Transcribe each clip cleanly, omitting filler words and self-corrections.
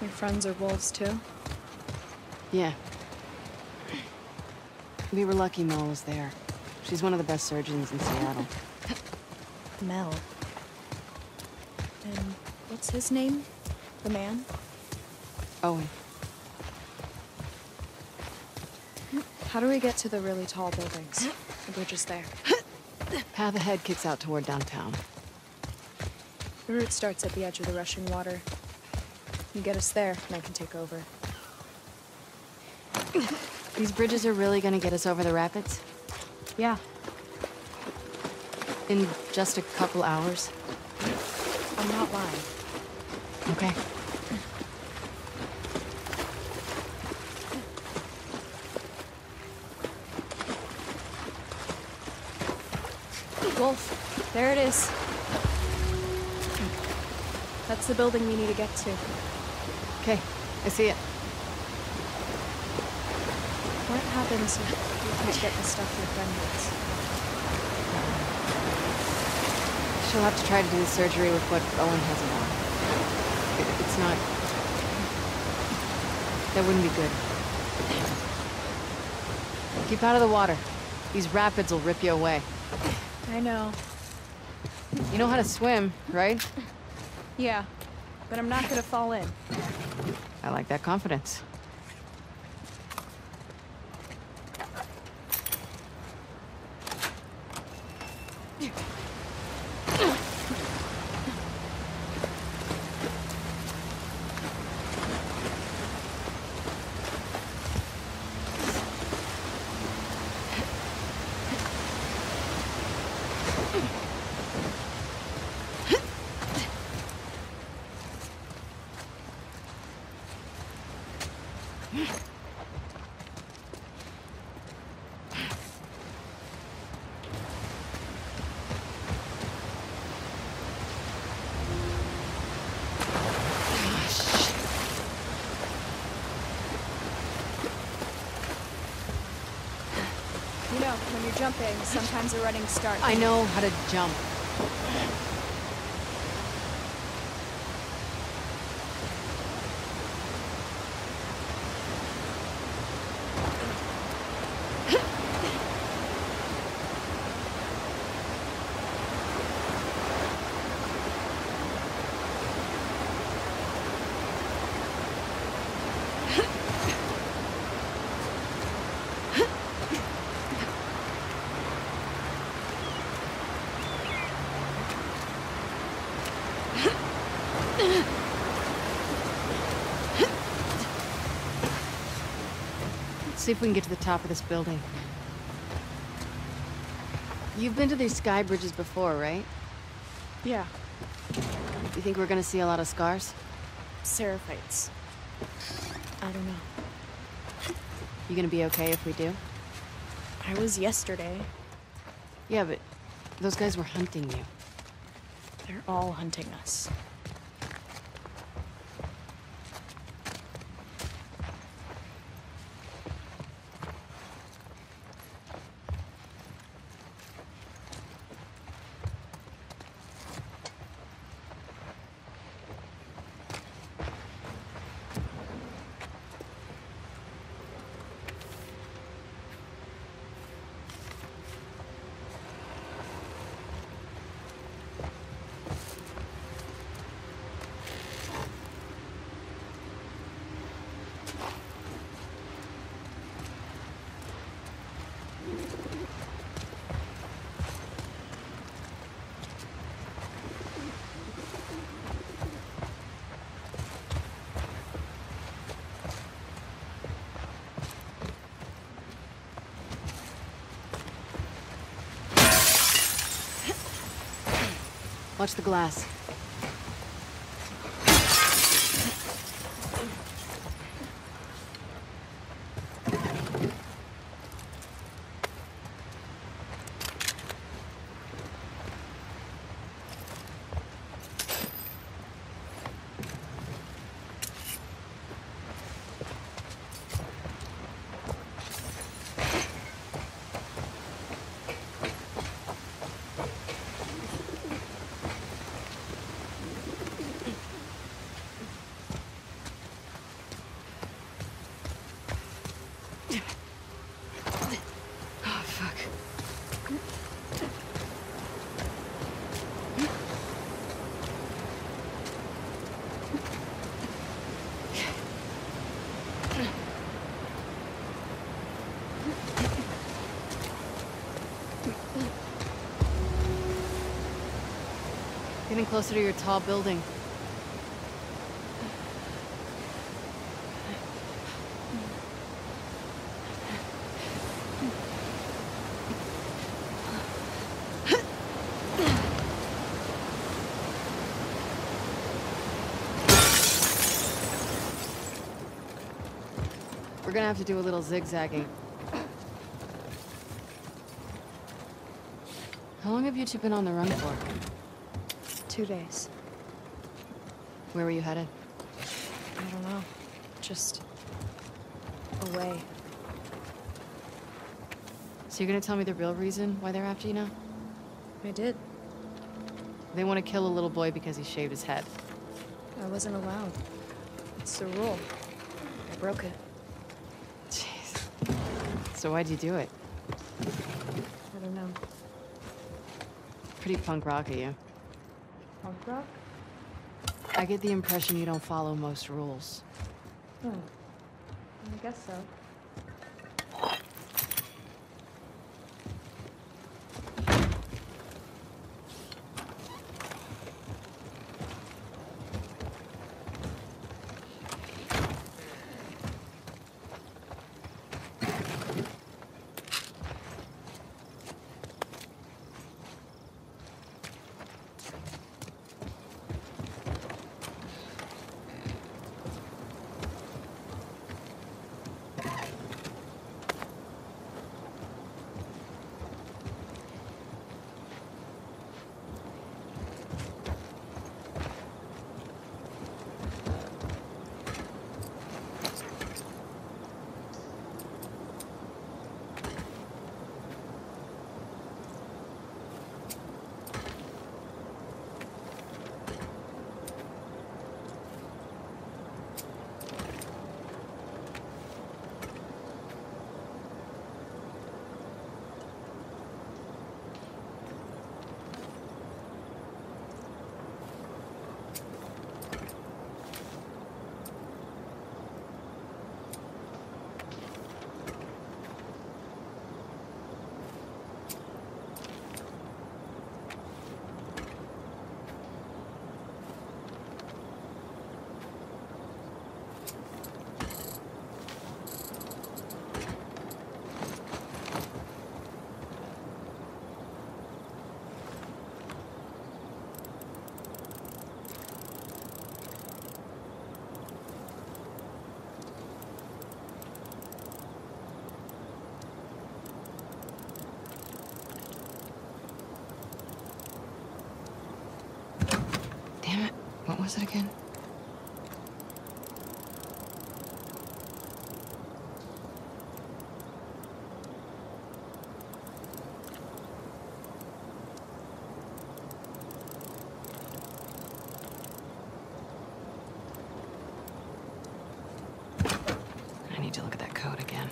Your friends are wolves too? Yeah. We were lucky Mel was there. She's one of the best surgeons in Seattle. Mel. And what's his name? The man? Owen. How do we get to the really tall buildings? The bridge is there. Path ahead kicks out toward downtown. The route starts at the edge of the rushing water. You get us there, and I can take over. These bridges are really gonna get us over the rapids? Yeah, In just a couple hours? I'm not lying. Okay. Wolf, there it is. That's the building we need to get to. Okay, I see it. What happens if you can't get the stuff your friend needs? She'll have to try to do the surgery with what Owen has on. It's not... That wouldn't be good. Keep out of the water. These rapids will rip you away. I know. You know how to swim, right? Yeah, but I'm not gonna fall in. I like that confidence. You know, when you're jumping, sometimes a running start. I know how to jump. Let's see if we can get to the top of this building. You've been to these sky bridges before, right? Yeah, You think we're gonna see a lot of scars? seraphites. I don't know. You gonna be okay if we do? I was yesterday. Yeah, but those guys were hunting you. They're all hunting us. Watch the glass. Getting closer to your tall building. We're gonna have to do a little zigzagging. How long have you two been on the run for? 2 days. Where were you headed? I don't know. Just away. So you're gonna tell me the real reason why they're after you now? I did. They want to kill a little boy because he shaved his head. I wasn't allowed. It's the rule. I broke it. Jeez. So why'd you do it? I don't know. Pretty punk rock of you. Punk rock? I get the impression you don't follow most rules. I guess so. Damn it. What was it again? I need to look at that code again.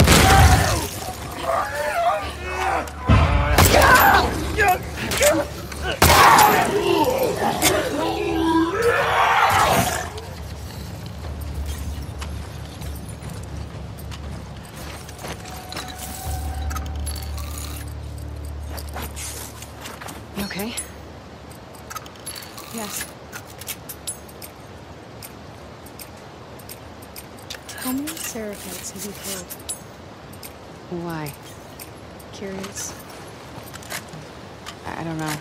You okay? Yes. How many Seraphites have you killed? Why? Curious. I don't know.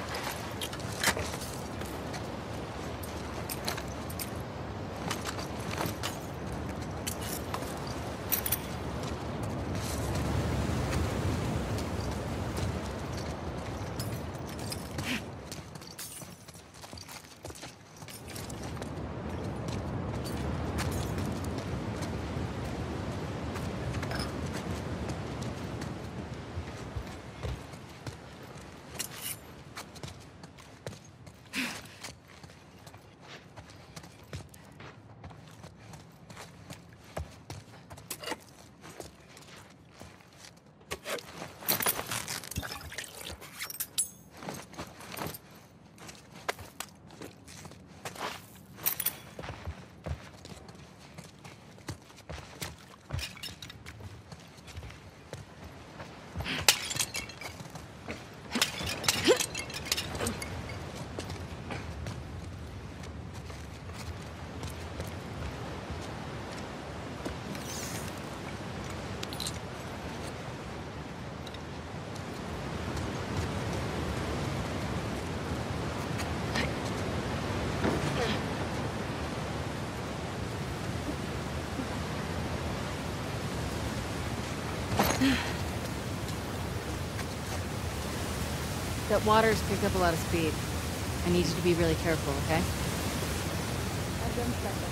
That water's picked up a lot of speed. I need you to be really careful, okay? I've been checking.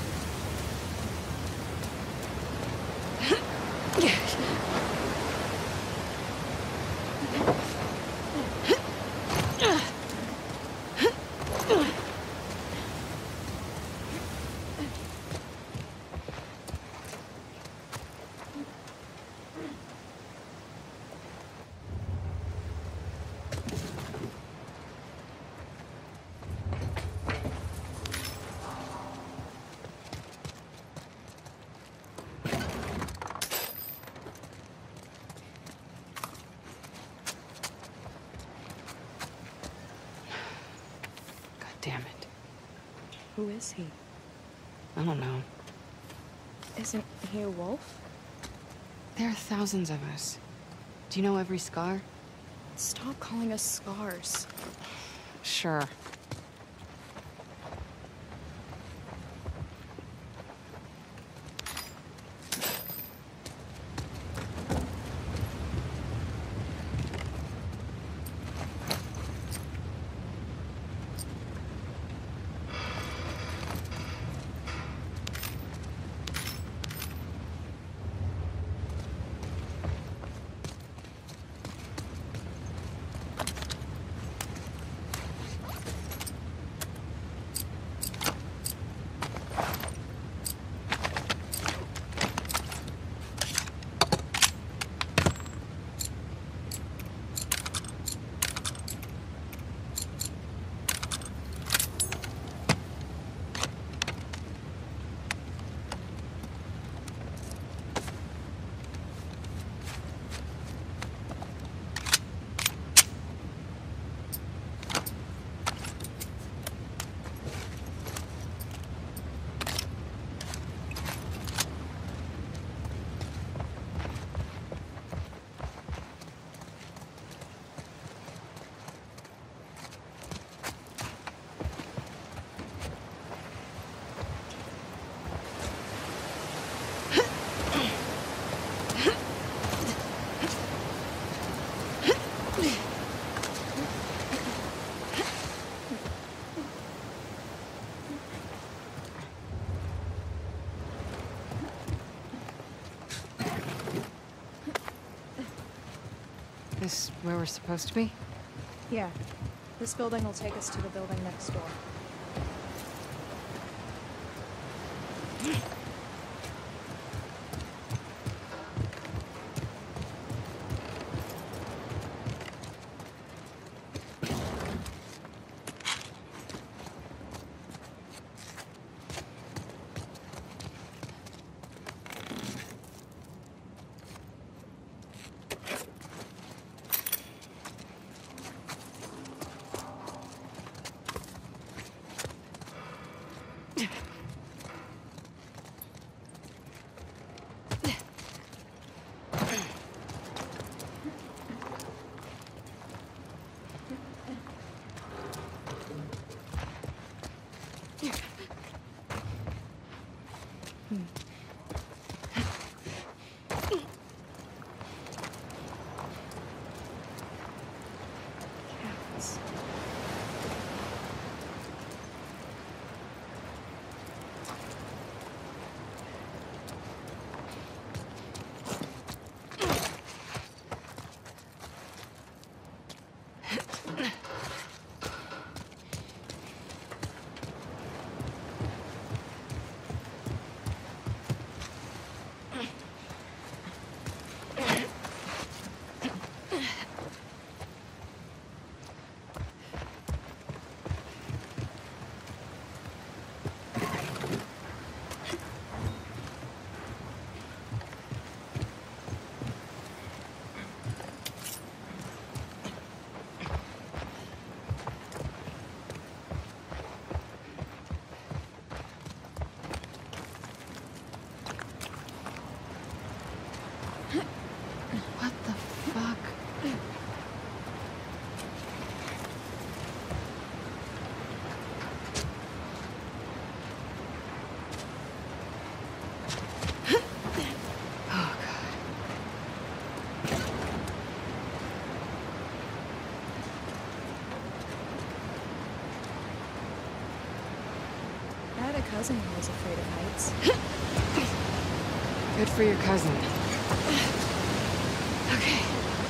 Damn it. Who is he? I don't know. Isn't he a wolf? There are thousands of us. Do you know every scar? Stop calling us scars. Sure. This where we're supposed to be? Yeah. This building will take us to the building next door. cousin who was afraid of heights. Good for your cousin. Okay.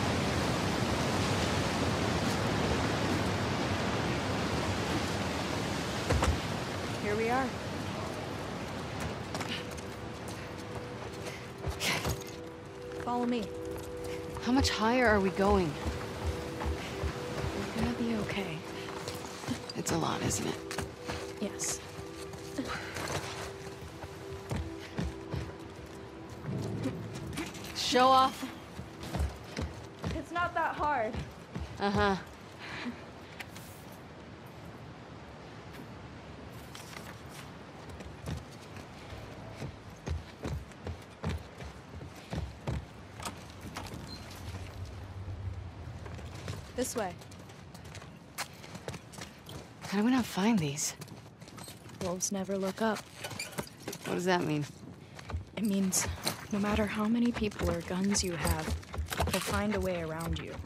Here we are. Follow me. How much higher are we going? You're gonna be okay. It's a lot, isn't it? Yes. Show off. It's not that hard. Uh-huh. This way. How do we not find these? Wolves never look up. What does that mean? It means no matter how many people or guns you have, they'll find a way around you.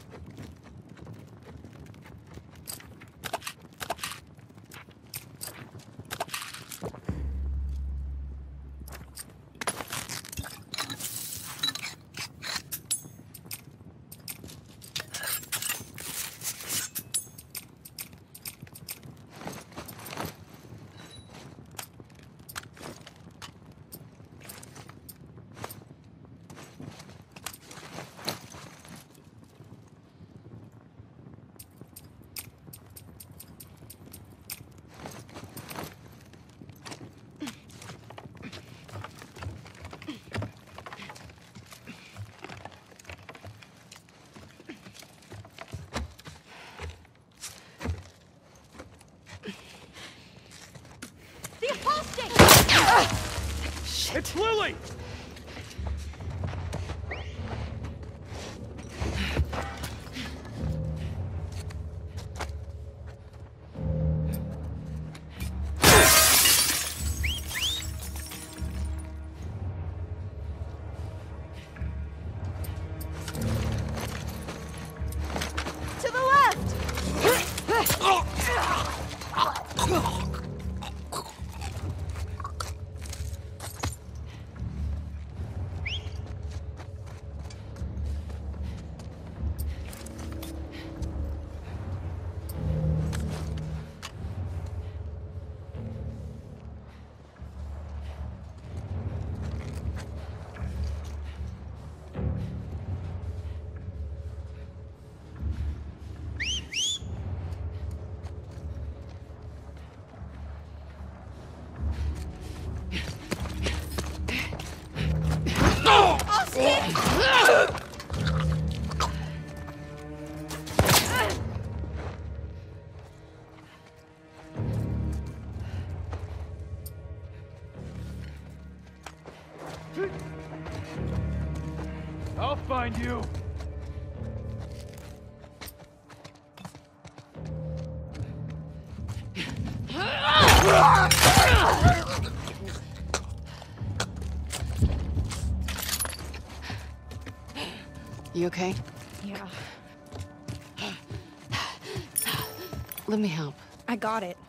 It's Lily! To the left! I'll find you! You okay? Yeah, Let me help. I got it.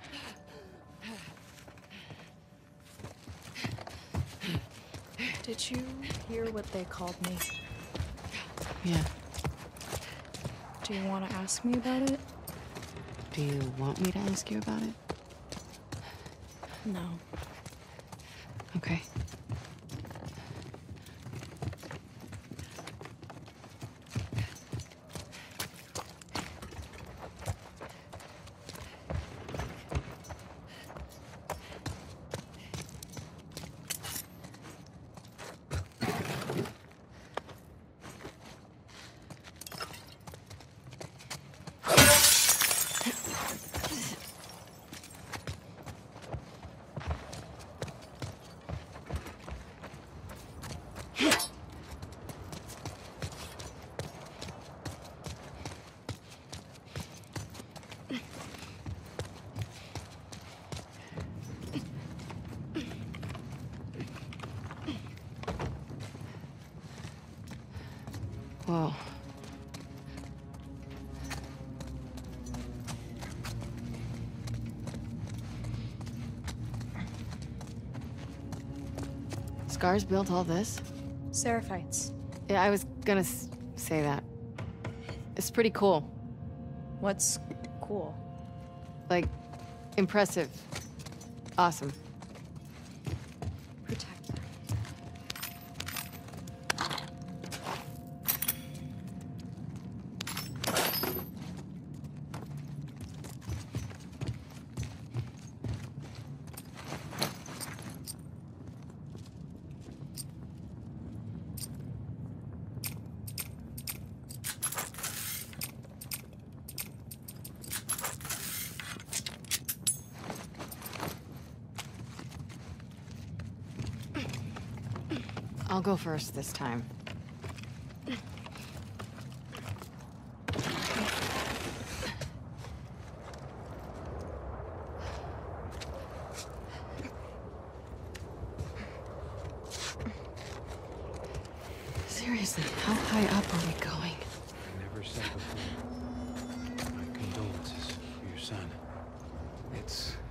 Did you hear what they called me? Yeah. Do you want to ask me about it? Do you want me to ask you about it? No. Okay. Whoa. Scars built all this? Seraphites. Yeah, I was gonna say that. It's pretty cool. What's cool? Like, impressive. Awesome. Protect them. I'll go first this time. Seriously, how high up are we going? I never said before. My condolences for your son. It's